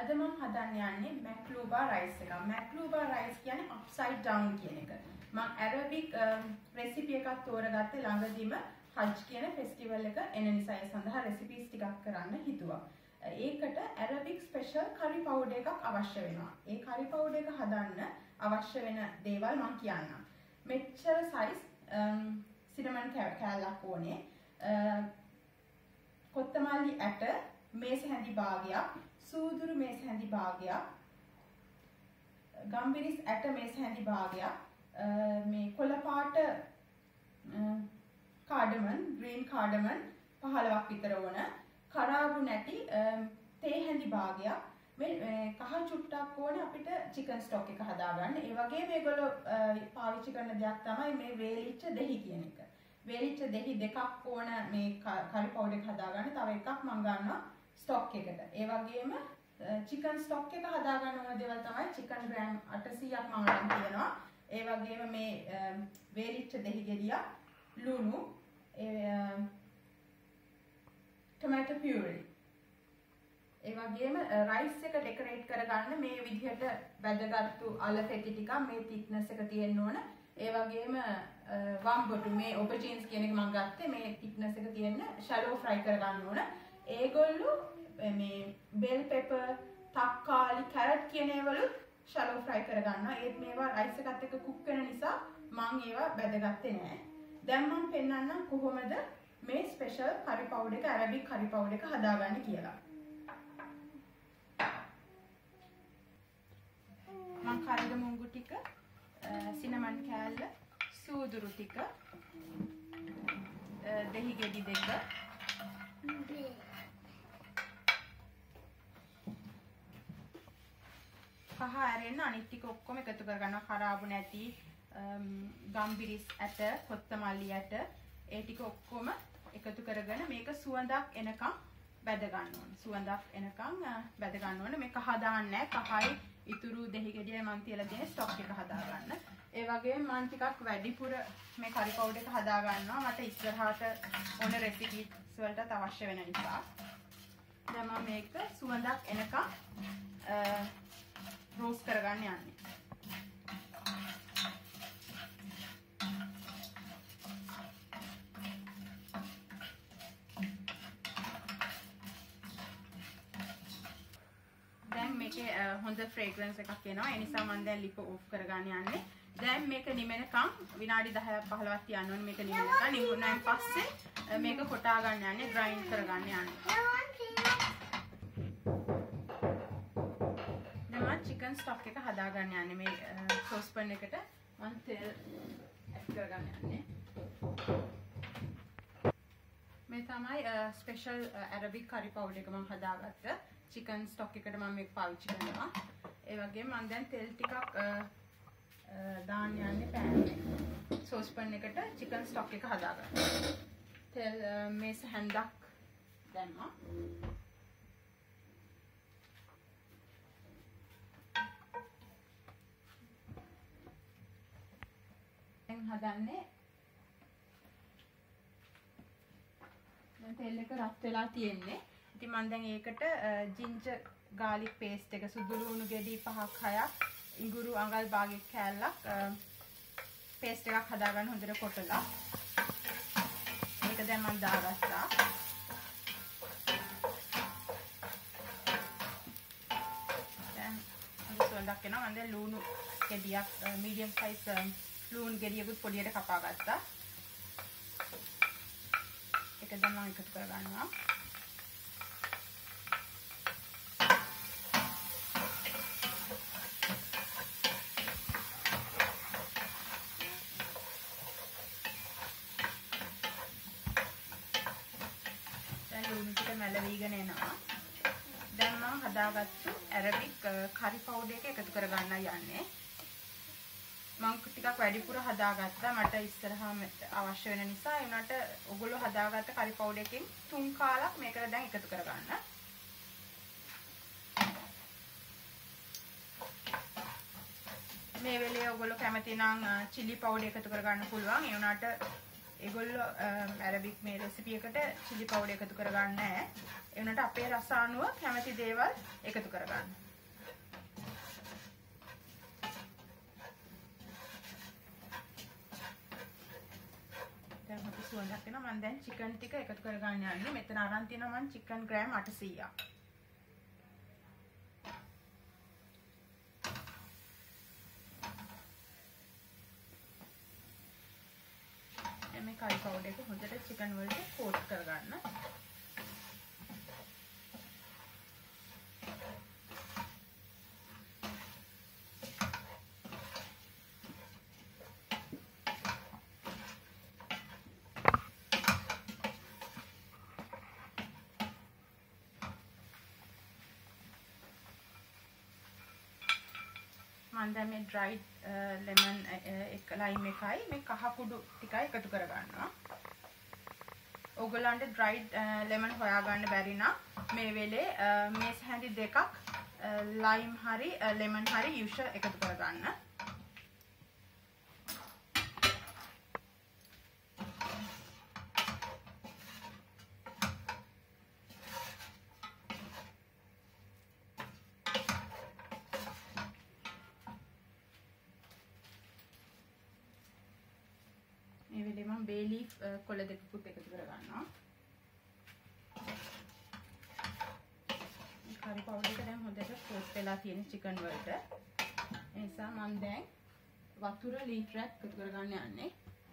අද මම හදන්න යන්නේ මැක්ලූබා රයිස් එක. මැක්ලූබා රයිස් කියන්නේ අප්සයිඩ් ඩවුන් කියන එක. මම ඇරබික් රෙසිපි එකක් තෝරගත්තේ ළඟදීම හජ් කියන ෆෙස්ටිවල් එක එන නිසා ඒ සඳහා රෙසිපීස් ටිකක් කරන්න හිතුවා. ඒකට ඇරබික් ස්පෙෂල් කරි පවුඩර් එකක් අවශ්‍ය වෙනවා. ඒ කරි පවුඩර් එක හදන්න අවශ්‍ය වෙන දේවල් මම කියන්නම්. මෙච්චර සයිස් සිනමන් කෑල්ලක් ඕනේ. කොත්තමල්ලි ඇට මේස හැඳි භාගයක්, සූදුරු මේස හැඳි භාගයක්, ගම්බිරිස් ඇට මේස හැඳි භාගයක්, මේ කොළ පාට කාඩමන්, ග්‍රීන් කාඩමන් 15ක් විතර වුණ, කරාබු නැටි තේ හැඳි භාගයක්, මේ කහ චුට්ටක් ඕනේ අපිට චිකන් ස්ටොක් එක හදාගන්න. ඒ වගේ මේගොල්ලෝ පාවිච්චි කරන දෙයක් තමයි මේ වේලිච්ච දෙහි කියන එක. වේලිච්ච දෙහි දෙකක් ඕන මේ කරි පවුඩර් එක හදාගන්න. තව එකක් මම ගන්නවා ස්ටොක් එකට. ඒ වගේම චිකන් ස්ටොක් එක හදාගන්න ඕන දේවල් තමයි චිකන් ග්‍රෑම් 800ක් මම ගන්න තියෙනවා. ඒ වගේම මේ වේලිච්ච දෙහි ගෙඩියක්, ලුණු, ටොමැටෝ පියුරි. ඒ වගේම රයිස් එක ඩෙකොරේට් කරගන්න මේ විදිහට වැදගත්තු අල පෙටි ටිකක් මේ thickness එක තියෙන්න ඕන. ඒ වගේම වම්බොටු මේ ඔබජීන්ස් කියන එක මම ගත්තේ මේ thickness එක තියෙන shallow fry කරගන්න ඕන. ඒගොල්ලෝ මේ bell pepper, තක්කාලි, carrot කියන ඒවලුත් shallow fry කරගන්නවා. ඒත් මේවා රයිස් එකත් එක්ක cook වෙන නිසා මම ඒවා බැදගත්තේ නෑ. දැන් මම පෙන්නන්නම් කොහොමද මේ ස්පෙෂල් curry powder එක, Arabic curry powder එක හදාගන්නේ කියලා. මම කරිග මුංගු ටික, සිනමන් කෑල්ල, සූදුරු ටික, දෙහි ගෙඩි දෙක, කහ ඇරෙන්න අනිත් ටික ඔක්කොම එකතු කරගන්නවා. කරාබු නැටි, ගම්බිරිස් ඇට, කොත්තමල්ලි ඇට, ඒ ටික ඔක්කොම එකතු කරගෙන මේක සුවඳක් එනකම් බැද ගන්න ඕනේ. සුවඳක් එනකම් බැද ගන්න ඕනේ. මේක හදාන්නේ කහයි ඉතුරු දෙහි ගෙඩියයි මම තියලා තියෙන ස්ටොක් එක හදා ගන්න. ඒ වගේම මම ටිකක් වැඩිපුර මේ කරි පවුඩර් එක හදා ගන්නවා. මට ඉස්සරහට ඕන රෙසිපීස් වලට අවශ්‍ය වෙන නිසා. දැන් මම මේක සුවඳක් එනකම් රෝස්ට් කරගන්න යන්නේ. දැන් මේකේ හොඳ ෆ්‍රේග්‍රන්ස් එකක් එනවා. ඒ නිසා මම දැන් ලිප ඕෆ් කරගන්න යන්නේ. දැන් මේක නිමෙනකම් විනාඩි 10ක් 15ක් තියන්න ඕනේ. මේක නිමෙනකම් නිමුණාන් පස්සේ මේක කොටා ගන්න යන්නේ, ග්‍රයින්ඩ් කරගන්න යන්නේ. දැන් මම චිකන් ස්ටොක් එක හදා ගන්න යන්නේ. මේ සෝස්පන් එකට මම තෙල් ඇඩ් කරගන්න යන්නේ. මේ තමයි ස්පෙෂල් Arabic curry powder එක මම හදාගත්ත. චිකන් ස්ටොක් එකට මම මේක පාවිච්චි කරනවා. ඒ වගේම මම දැන් තෙල් ටිකක් දාන්න යන්නේ පෑන් එකේ. සෝස්පන් එකට චිකන් ස්ටොක් එක හදාගන්න. තෙල් මේස හැන්දක් දැම්මා. දැන් හදන්නේ දැන් තෙල් එක රත් වෙලා තියෙන්නේ. ඉතින් මම දැන් ඒකට ජින්ජර් ගාලික් පේස්ට් එක, සුදුරුණු ගෙඩි 5ක් 6ක්, ඉඟුරු අඟල් භාගයක් කෑල්ලක් පේස්ට් එකක් හදාගන්න හොඳට කොටලා. මේක දැන් මම දාගත්තා. දැන් හොඳ සුවඳක් එනවා. මම දැන් ලුණු ගෙඩියක්, මීඩියම් සයිස් ලුණු ගෙඩියකුත් පොඩියට කපා ගත්තා. ඒක දැන් මම එකතු කරගන්නවා. මැලවිගෙන එනවා. දැන් මම හදාගත්තු Arabic curry powder එක එකතු කරගන්න යන්නේ. මම ටිකක් වැඩිපුර හදාගත්තා. මට ඉස්සරහාම අවශ්‍ය වෙන නිසා ඒ උනාට ඔයගොල්ලෝ හදාගත්ත curry powder එකෙන් 3 කාලක් මේකට දැන් එකතු කරගන්න. මේ වෙලේ ඔයගොල්ලෝ කැමති නම් chili powder එකතු කරගන්න පුළුවන්. ඒ උනාට ඒගොල්ලෝ ඇරබික් මේ රෙසිපි එකට chili powder එකතු කරගන්නේ නැහැ. ඒ වුණාට අපේ රස අනුව කැමති දේවල් එකතු කරගන්න. දැන් අපි සුවඳක් වෙනවා. මම දැන් චිකන් ටික එකතු කරගන්න යන්නේ. මෙතන අරන් තියෙනවා මම චිකන් ග්‍රෑම් 800ක්. මේ curry powder එක හොඳට චිකන් වලට coat කරගන්න. මම දැන් මේ dried lemon lime එකයි මේ කහ කුඩු ටිකයි එකතු කරගන්නවා. ඔයගොල්ලන්ට dried lemon හොයාගන්න බැරි නම් මේ වෙලේ මේස් හැඳි දෙකක් lime හරි lemon හරි යුෂ එකතු කරගන්න. මේ වෙලේ මම bay leaf කොළ දෙකකුත් එකතු කරගන්නවා. curry powder එක දැන් හොඳට coat වෙලා තියෙන chicken වලට. ඒ නිසා මම දැන් වතුර ලීටරයක් එකතු කරගන්න යන්නේ.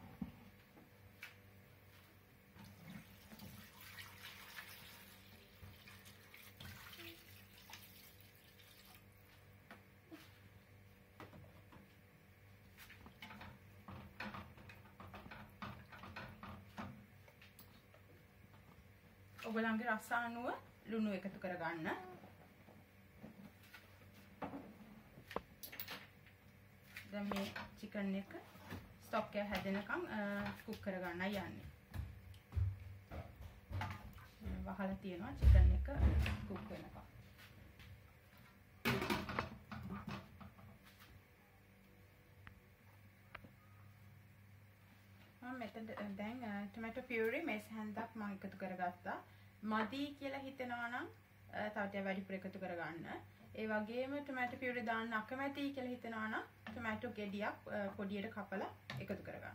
ඔයගොල්ලන්ගේ රස අනුව ලුණු එකතු කරගන්න. දැන් මේ චිකන් එක ස්ටොක් එක හැදෙනකම් කුක් කරගන්නයි යන්නේ. වහලා තියෙනවා චිකන් එක කුක් වෙනකම්. මම මෙතන දැන් tomato puree මේස් හැන්දක් මම එකතු කරගත්තා. මදි කියලා හිතෙනවා නම් තව ටිකක් වැඩිපුර එකතු කරගන්න. ඒ වගේම tomato puree දාන්න අකමැති කියලා හිතෙනවා නම් tomato ගෙඩියක් පොඩියට කපලා එකතු කරගන්න.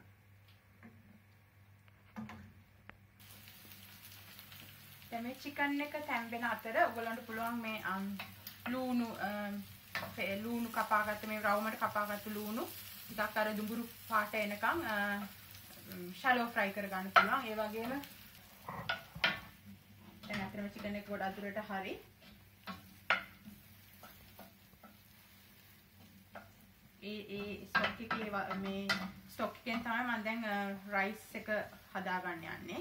දැන් මේ chicken එක තැම්බෙන අතර ඔයගොල්ලන්ට පුළුවන් මේ ලූණු කපාගත්ත මේ රවුමට කපාගත්ත ලූණු ටිකක් අර දුඹුරු පාට එනකම් shallow fry කරගන්න පුළුවන්. ඒ වගේම දැන් අතරම chicken එක ගොඩක් දුරට හරි මේ ස්ටොක් එකෙන් තමයි මම දැන් රයිස් එක හදාගන්න යන්නේ.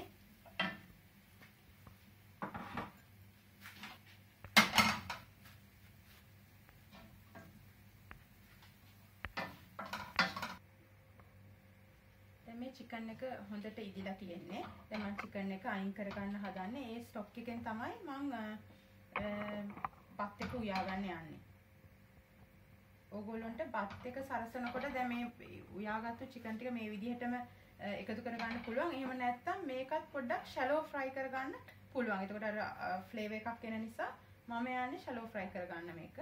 මේ චිකන් එක හොඳට ඉදිලා තියෙන්නේ. දැන් මම චිකන් එක අයින් කරගන්න හදන්නේ. ඒ ස්ටොක් එකෙන් තමයි මම බත් එක උයාගන්න යන්නේ. ඕගොල්ලන්ට බත් එක සරසනකොට දැන් මේ උයාගත්තු චිකන් ටික මේ විදිහටම එකතු කරගන්න පුළුවන්. එහෙම නැත්නම් මේකත් පොඩ්ඩක් shallow fry කරගන්න පුළුවන්. එතකොට අර ෆ්ලේවර් එකක් එන නිසා මම යන්නේ shallow fry කරගන්න මේක.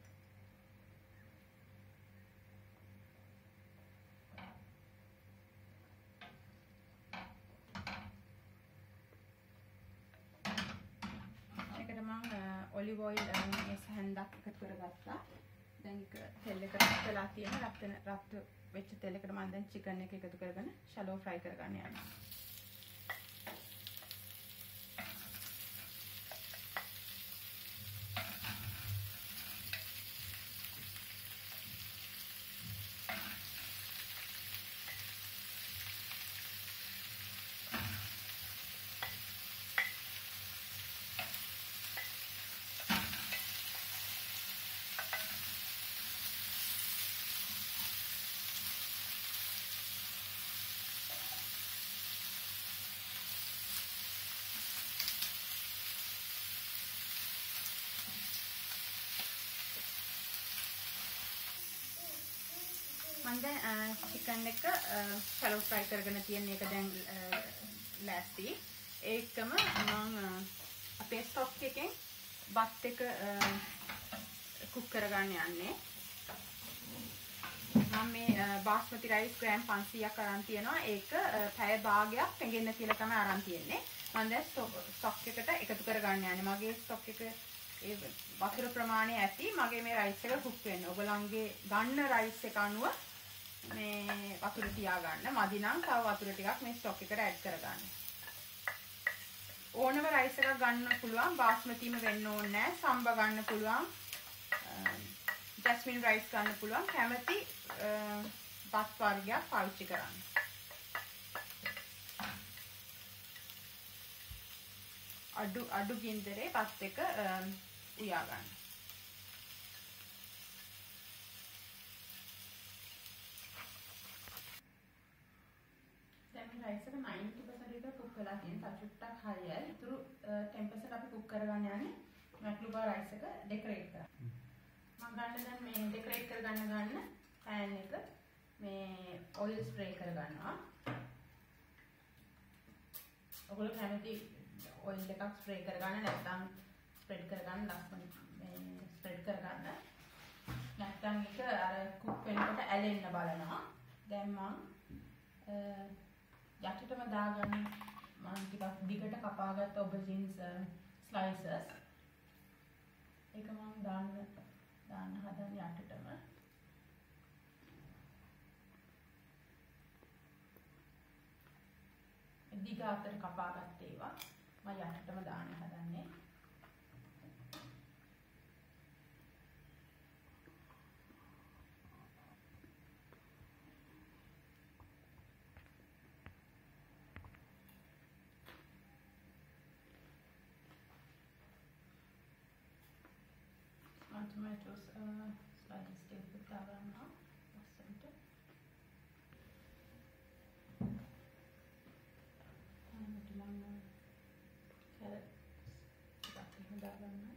ඔලිව් ඔයිල් මේ හැන්දක් එකතු කරගත්තා. දැන් තෙල් එක රත් වෙලා තියෙන රත් වෙච්ච තෙල් එකට මම දැන් චිකන් එක එකතු කරගෙන shallow fry කරගන්න යනවා. මම දැන් චිකන් එක ෂැලෝ ෆ්‍රයි කරගෙන තියෙන එක දැන් ලෑස්ති. ඒකම මම අපේ ස්ටොක් එකෙන් බත් එක කුක් කරගන්න යන්නේ. මම මේ බාස්මති රයිස් ග්‍රෑම් 500ක් අරන් තියෙනවා. ඒක පැය භාගයක් පෙඟෙන්න කියලා තමයි අරන් තියෙන්නේ. මම දැන් ස්ටොක් එකට එකතු කරගන්න යන්නේ. මගේ ස්ටොක් එක ඒ වතුර ප්‍රමාණය ඇති. මගේ මේ රයිස් එක කුක් වෙන්න. ඔයගලන්ගේ ගන්න රයිස් එක අනුව මේ වතුර තියාගන්න. මදි නම් තව වතුර ටිකක් මේ ස්ටොක් එකට ඇඩ් කරගන්න. ඕනම රයිස් එකක් ගන්න පුළුවන්. බාස්මතිම වෙන්න ඕනේ නැහැ. සම්බ ගන්න පුළුවන්. ජැස්මින් රයිස් ගන්න පුළුවන්. කැමති බත් වර්ගයක් පාවිච්චි කරන්න. අඩු ගින්දරේ බත් එක උයා ගන්න. දැන් මේ රයිස් එක 90% විතර කුක් වෙලා තියෙනවා. තව චුට්ටක් හරියයි. ඉතුරු 10% අපි කුක් කරගන්න යන්නේ. මැක්ලුබා රයිස් එක ඩෙකොරේට් කරන්න. මම ගන්න දැන් මේ ඩෙකොරේට් කරගන්න පෑන් එක මේ ඔයිල් ස්ප්‍රේ කරගන්නවා. ඔයගොල්ලෝ කැමති ඔයිල් එකක් ස්ප්‍රේ කරගන්න නැත්නම් ස්ප්‍රෙඩ් කරගන්න ලස්සන මේ ස්ප්‍රෙඩ් කරගන්න. නැත්නම් ඒක අර කුක් වෙනකොට ඇලෙන්න බලනවා. දැන් මම යටටම දාගන්න මම ටිකක් දිගට කපාගත්ත ඔබජින්ස් ස්ලයිසස්. ඒක මම දාන්න හදන යටටම. දිග අතර කපාගත්ත ඒවා මම යටටම දාන්න හදන්නේ. tomatoes slices ටිකක් දාගන්නවා ලස්සනට. මම carrots ටිකක් දාගන්නවා.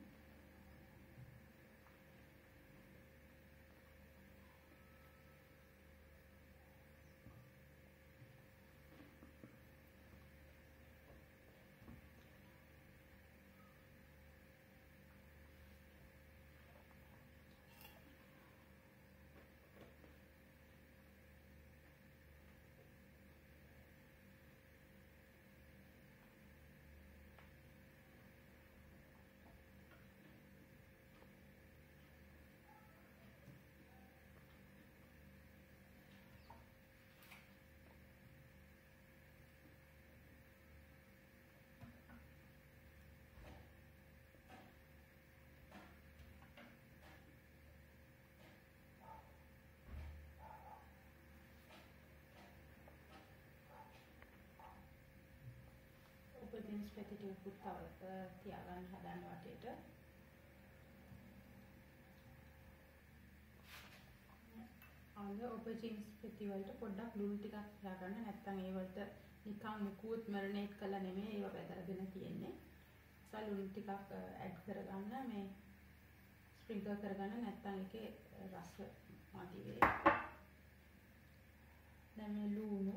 ඔබජින්ස් පැති ටිකකුත් තියාගන්න හදන්න වටේට. අද ඔබජින්ස් පැති වලට පොඩ්ඩක් ලුණු ටිකක් දාගන්න. නැත්නම් ඒ වලට නිකන් මුකුත් මැරිනේට් කරලා නෙමෙයි ඒව බෙදලාගෙන තියෙන්නේ. සලුණු ටිකක් ඇඩ් කරගන්න මේ ස්ප්‍රින්කල් කරගන්න. නැත්නම් ඒකේ රස මදි වෙයි. දැන් මේ ලුණු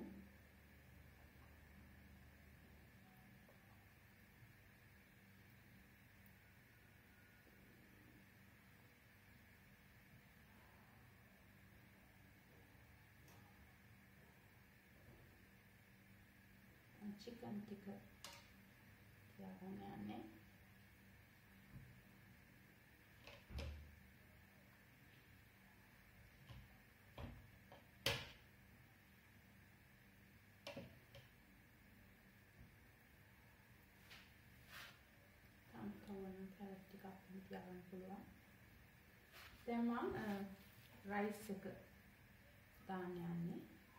chicken tikka තියාගන්න යන්නේ. තවන කැරට් ටිකක් තියාගන්න පුළුවන්. දැන් මම රයිස් එක දාන්න යන්නේ.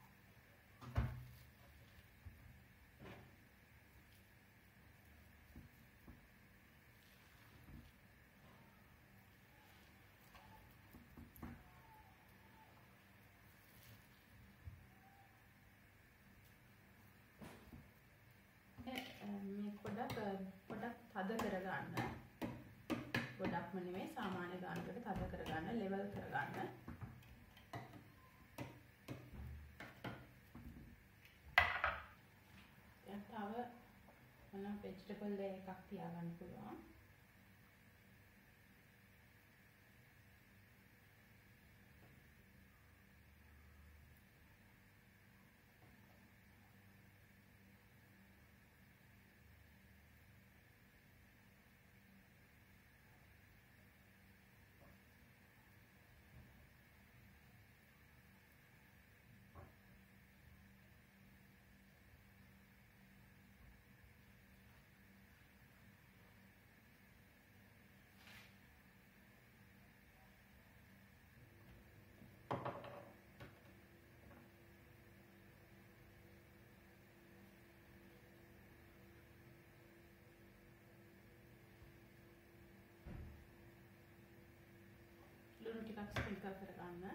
මේ පොඩක් තද කරගන්න. ගොඩක්ම නෙමෙයි සාමාන්‍ය ගානකට තද කරගන්න, ලෙවල් කරගන්න. තව මොන vegetable එකක් තියාගන්න පුළුවන්. ලුණු ටිකක් ස්ප්‍රින්කල් කරගන්න.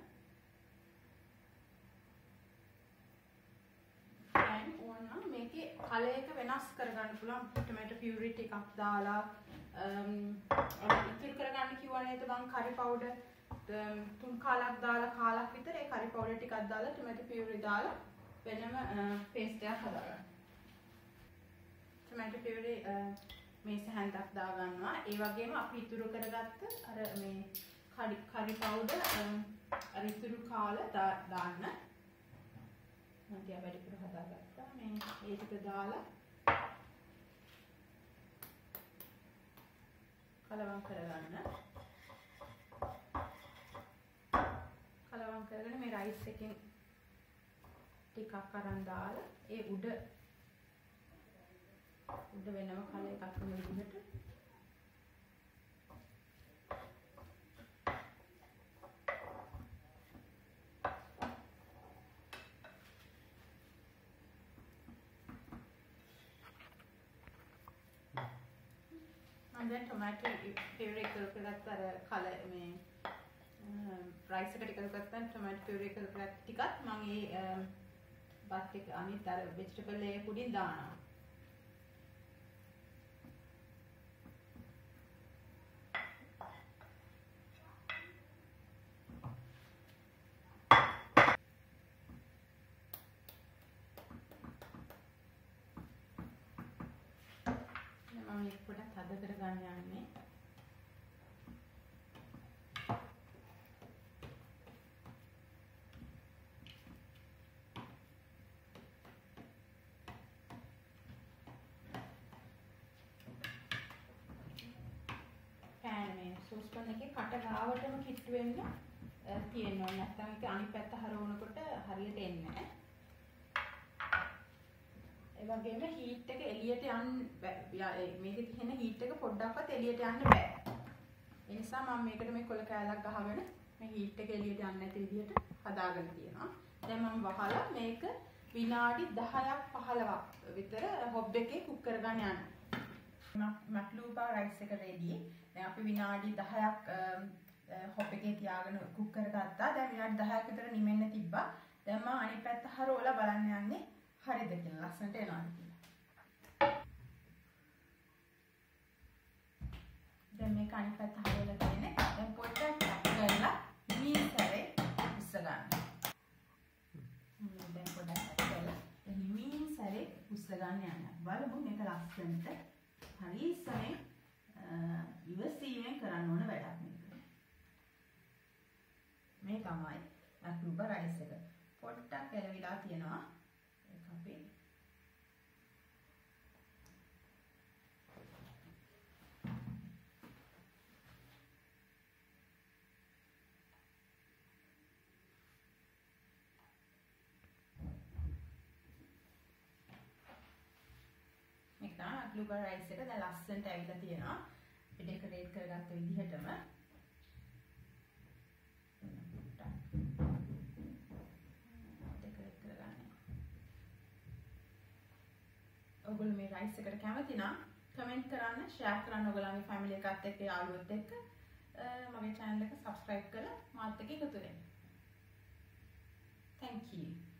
දැන් ඕනනම් මේකේ කලර් එක වෙනස් කරගන්න පුළුවන්. ටොමැටෝ පියුරි ටිකක් දාලා ඉතුරු කරගන්න කිව්වා නේද මං curry powder 3 කාලක් දාලා කාලක් විතර ඒ curry powder ටිකක් දාලා ටොමැටෝ පියුරි දාලා වෙනම paste එකක් හදාගන්න. ටොමැටෝ පියුරි මේස හැන්දක් දාගන්නවා. ඒ වගේම අපි ඉතුරු කරගත්ත අර මේ curry powder අර ඉතුරු කාලා දාන්න. මම තියා වැඩිපුර හදාගත්තා. මේ ඒ ටික දාලා කලවම් කරගන්න. කලවම් කරගෙන මේ රයිස් එකෙන් ටිකක් අරන් දාලා ඒ උඩ වෙනම කල එකක් වෙන විදිහට then tomato puree කරගත්ත අර කලර් මේ රයිස් එකට එකතු කරගත්ත tomato puree කරගත්ත ටිකත් මම ඒ බත් එක අනිත් අර vegetable එක උඩින් දානවා. මම මේක පොඩ්ඩක් හද කරගන්න යන්නේ. පෑන් මේ සෝස් පෑන් එකේ කට ගාවටම කිට්ටු වෙන්න තියෙනවා. නැත්නම් ඒක අනිත් පැත්ත හරවනකොට හරියට එන්නේ නැහැ. ඒ වගේම හීට් එක එළියට යන්න මේකේ තියෙන හීට් එක පොඩ්ඩක්වත් එළියට යන්න බෑ. ඒ නිසා මම මේකට මේ කොළ කෑල්ලක් ගහගෙන මේ හීට් එක එළියට යන්නේ නැති විදිහට හදාගෙන තියෙනවා. දැන් මම වහලා මේක විනාඩි 10ක් 15ක් විතර හොබ් එකේ කුක් කරගන්න යනවා. මක්ලූපා රයිස් එක රෙඩි. දැන් අපි විනාඩි 10ක් හොබ් එකේ තියාගෙන කුක් කරගත්තා. දැන් විනාඩි 10ක් විතර නිමෙන්න තිබ්බා. දැන් මම අනිත් පැත්ත හරවලා බලන්න යන්නේ. හරිද කියලා ලස්සනට එනවාද කියලා. දැන් මේක අනිත් පැත්ත හරවලා තියෙන්නේ. දැන් පොඩ්ඩක් ටැප් කරලා හිමින්තරේ උස්ස ගන්න. දැන් පොඩ්ඩක් ටැප් කරලා හිමින්තරේ උස්ස ගන්න යන්න. බලමු මේක ලස්සනට හරිසනේ ඉවසීමෙන් කරන්න ඕන වැඩක් මේක. මේ තමයි මක්ලූබා රයිස් එක. පොඩ්ඩක් එළවිලා තියෙනවා. අපි මේක තමයි අක්ලුබා රයිස් එක. දැන් ලස්සනට ඇවිල්ලා තියෙනවා. අපි ඩෙකොරේට් කරගත්ත විදිහටම ඔයගොල්ලෝ මේ රයිස් එකට කැමති නම් කමෙන්ට් කරන්න, ෂෙයා කරන්න ඔයගොල්ලන්ගේ ෆැමිලි එකත් එක්ක යාළුවොත් එක්ක මගේ channel එක subscribe කරලා මාත් එක්ක එකතු වෙන්න. Thank you.